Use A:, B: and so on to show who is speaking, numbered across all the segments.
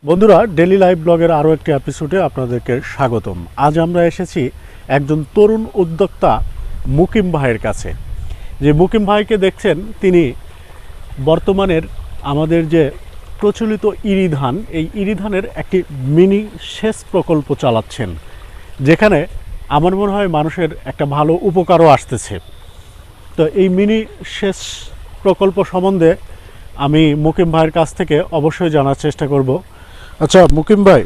A: বন্ধুরা daily live ব্লগের আরও একটি এপিসোডে আপনাদেরকে স্বাগতম। আজ আমরা এসেছি একজন তরুণ উদ্যোক্তা মুকিম ভাইয়ের কাছে। যে মুকিম ভাইকে দেখছেন, তিনি বর্তমানের আমাদের যে প্রচলিত ইরি ধান, এই ইরি ধানের একটি মিনি সেচ প্রকল্প চালাচ্ছেন, যেখানে আমার মনে হয় মানুষের একটা ভালো উপকারও আসতেছে। তো এই মিনি সেচ প্রকল্প সম্বন্ধে আমি মুকিম ভাইয়ের কাছ থেকে অবশ্যই জানার চেষ্টা করব। আচ্ছা মুকিম ভাই,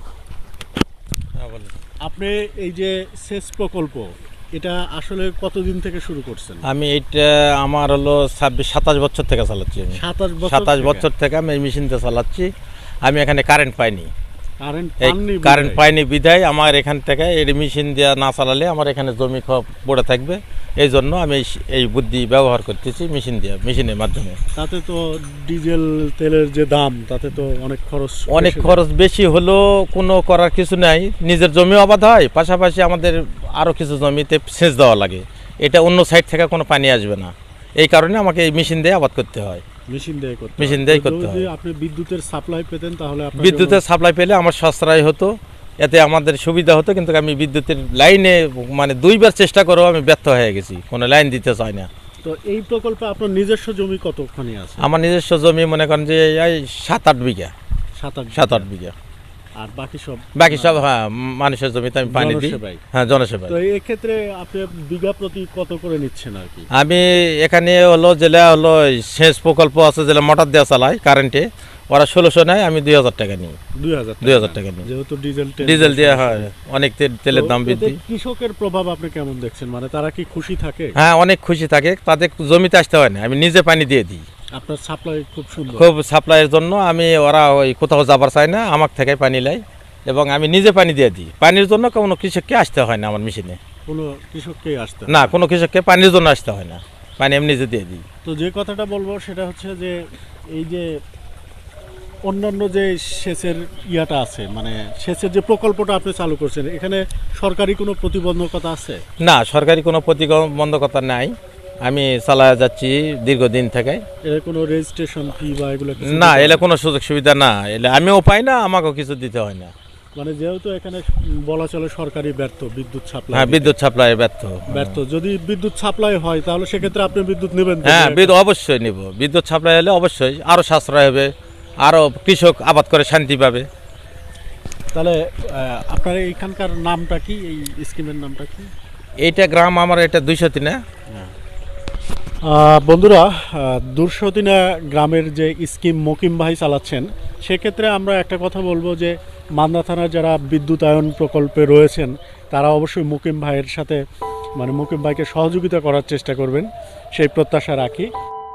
A: আপনি এই যে সেচ প্রকল্প, এটা আসলে কতদিন থেকে শুরু করছেন?
B: আমি এইটা আমার হলো 27 বছর থেকে চালাচ্ছি। 27 বছর থেকে আমি এই মেশিনটা চালাচ্ছি। আমি এখানে কারেন্ট পাইনি, কারেন্ট পাইনি বিধায় আমার এখান থেকে এই মেশিন দিয়ে না চালালে আমার এখানে জমি পড়ে থাকবে। এই জন্য আমি এই বুদ্ধি ব্যবহার করতেছি মেশিনের মাধ্যমে।
A: তাতে তো ডিজেল তেলের যে দাম, তাতে তো অনেক
B: খরচ বেশি হলো, কোনো করার কিছু নাই। নিজের জমি আবাদ হয়, পাশাপাশি আমাদের আরও কিছু জমিতে সেচ দেওয়া লাগে। এটা অন্য সাইড থেকে কোনো পানি আসবে না, এই কারণে আমাকে এই মেশিন দিয়ে আবাদ করতে হয়। মেশিন দিয়ে করতে হয়।
A: আপনি বিদ্যুতের সাপ্লাই পেতেন, তাহলে
B: বিদ্যুতের সাপ্লাই পেলে আমার সাশ্রয় হতো, এতে আমাদের সুবিধা হতো। কিন্তু আমি বিদ্যুতের লাইনে মানে 2 বার চেষ্টা করেও আমি ব্যর্থ হয়ে গেছি, কোনো লাইন দিতে চাই না।
A: তো এই প্রকল্পে আপনার নিজস্ব জমি কতখানি আছে?
B: আমার নিজস্ব জমি মনে করেন যে 7-8 বিঘা। 7-8 বিঘা।
A: আর বাকি সব
B: হ্যাঁ মানুষের জমিতে আমি পানি দিই। হ্যাঁ, জনসেবা।
A: তো এই ক্ষেত্রে আপনি বিঘা প্রতি কত করে নিচ্ছেন আর কি?
B: আমি এখানে জেলা সেচ প্রকল্প আছে, জেলা মোটর দেওয়া চালায় কারেন্টে, ওরা 1600 নেয়, আমি 2000 টাকা নিই। 2000 টাকা নিই, যেহেতু ডিজেল দিয়ে হয়, অনেক তেলের দাম বৃদ্ধি।
A: কৃষকের প্রভাব আপনি কেমন দেখছেন? মানে তারা কি খুশি থাকে?
B: হ্যাঁ, অনেক খুশি থাকে। তাদের জমিতে আসতে হয় না, আমি নিজে পানি দিয়ে দিই।
A: আপনার সাপ্লাই খুব সুন্দর।
B: খুব সাপ্লাইয়ের জন্য ওরা কোথাও যাবার চায় না, আমার থেকে পানি লাই এবং আমি নিজে পানি দিয়ে দিই। পানির জন্য কোনো কৃষককে আসতে হয় না আমার মেশিনে।
A: কোনো
B: কৃষককে পানির জন্য আসতে হয় না, পানি আমি নিজে দিয়ে দিই।
A: তো যে কথাটা বলবো সেটা হচ্ছে যে এই যে অন্যান্য যে সেচের ইয়াটা আছে, মানে সেচের যে প্রকল্পটা আপনি চালু করছেন, এখানে সরকারি কোনো প্রতিবন্ধকতা আছে?
B: না, সরকারি কোনো প্রতিবন্ধকতা নাই। আমি চালায় যাচ্ছি দীর্ঘদিন থেকে।
A: এর কোনো রেজিস্ট্রেশন ফি বা এগুলো
B: না, এলে কোনো সুযোগ সুবিধা না, এলে আমিও পাই না, আমাকেও কিছু দিতে হয় না।
A: মানে যেহেতু এখানে বলা চলে সরকারি ব্যর্থ বিদ্যুৎ সাপ্লাই।
B: হ্যাঁ, বিদ্যুৎ সাপ্লাই ব্যর্থ।
A: যদি বিদ্যুৎ সাপ্লাই হয় তাহলে সেক্ষেত্রে আপনি বিদ্যুৎ নেবেন?
B: হ্যাঁ, অবশ্যই নেব। বিদ্যুৎ সাপ্লাই হলে অবশ্যই আরও সাশ্রয় হবে, আরও কৃষক আবাদ করে শান্তি পাবে।
A: তাহলে আপনার এইখানকার নামটা কি, এই স্কিমের নামটা কি?
B: এইটা গ্রাম আমার, এটা 203।
A: বন্ধুরা, 203 গ্রামের যে স্কিম মুকিম ভাই চালাচ্ছেন, সেক্ষেত্রে আমরা একটা কথা বলবো যে মান্দা থানার যারা বিদ্যুতায়ন প্রকল্পে রয়েছেন, তারা অবশ্যই মুকিম ভাইয়ের সাথে, মানে মুকিম ভাইকে সহযোগিতা করার চেষ্টা করবেন, সেই প্রত্যাশা রাখি।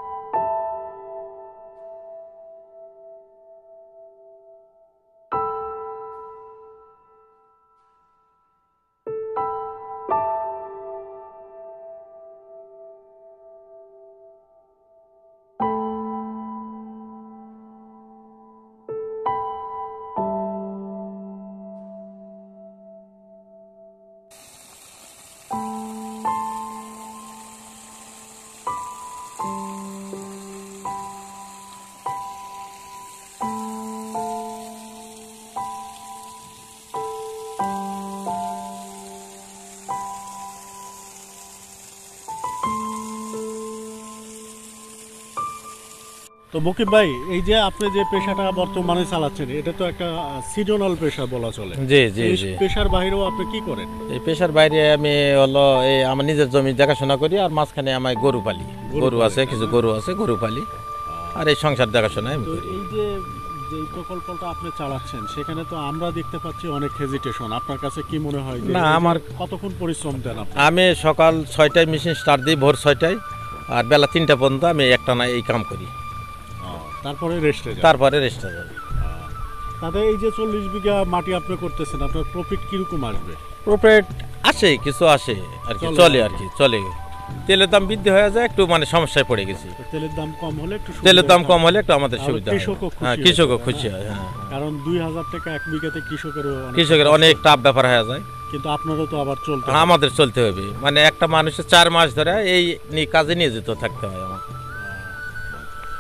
A: তো মুকিম ভাই, এই যে আপনি যে পেশাটা বর্তমানে চালাচ্ছেন, এটা তো একটা সিজনাল পেশা বলা চলে।
B: জি।
A: পেশার বাইরেও আপনি কি করেন?
B: এই পেশার বাইরে আমি আমার নিজের জমি দেখাশোনা করি, আর মাঝখানে আমার গরু পালি। গরু আছে, কিছু গরু আছে, গরু পালি, আর এই সংসার দেখাশোনা আমি করি।
A: এই যে প্রকল্পটা আপনি চালাচ্ছেন, সেখানে তো আমরা দেখতে পাচ্ছি অনেক হেজিটেশন। আপনার কাছে কি মনে হয়?
B: না, আমার
A: কতক্ষণ পরিশ্রম দেন আপনি?
B: আমি সকাল 6টায় মেশিন স্টার্ট দিই, ভোর 6টায়, আর বেলা 3টা পর্যন্ত আমি একটানা এই কাম করি।
A: তারপরে রেস্টে
B: যাবে।
A: তাতে এই যে 40 বিঘা মাটি আপনি করতেছেন, আপনার প্রফিট কিরকম আসবে?
B: প্রফিট আসে, কিছু আসে আর কি, চলে। তেলের দাম বৃদ্ধি হয়ে যায়, একটু মানে সমস্যায় পড়ে গেছি।
A: তেলের দাম কম হলে একটু
B: আমাদের সুবিধা হয়। কৃষকও খুশি হয়। হ্যাঁ,
A: কারণ 2000 টাকা এক বিঘাতে
B: কৃষকের অনেক টাফ ব্যাপার হয়ে যায়।
A: কিন্তু আপনারও তো আবার
B: আমাদের চলতে হবে, মানে একটা মানুষের 4 মাস ধরে এই কাজে নিয়োজিত থাকতে হয় আমার।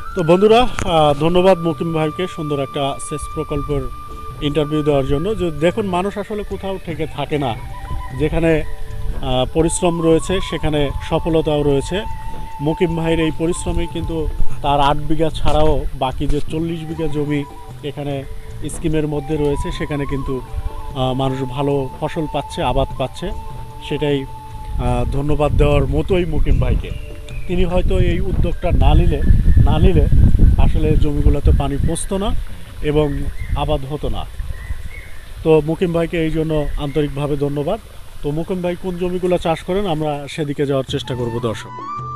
A: তো বন্ধুরা, ধন্যবাদ মুকিম ভাইকে সুন্দর একটা সেচ প্রকল্পের ইন্টারভিউ দেওয়ার জন্য। যে দেখুন, মানুষ আসলে কোথাও থেকে থাকে না, যেখানে পরিশ্রম রয়েছে সেখানে সফলতাও রয়েছে। মুকিম ভাইয়ের এই পরিশ্রমে কিন্তু তার 8 বিঘা ছাড়াও বাকি যে 40 বিঘা জমি এখানে স্কিমের মধ্যে রয়েছে, সেখানে কিন্তু মানুষ ভালো ফসল পাচ্ছে, আবাদ পাচ্ছে। সেটাই ধন্যবাদ দেওয়ার মতোই মুকিম ভাইকে। তিনি হয়তো এই উদ্যোগটা না নিলে আসলে জমিগুলোতে পানি পৌঁছতো না এবং আবাদ হতো না। তো মুকিম ভাইকে এই জন্য আন্তরিকভাবে ধন্যবাদ। তো মুকিম ভাই কোন জমিগুলো চাষ করেন আমরা সেদিকে যাওয়ার চেষ্টা করব দর্শক।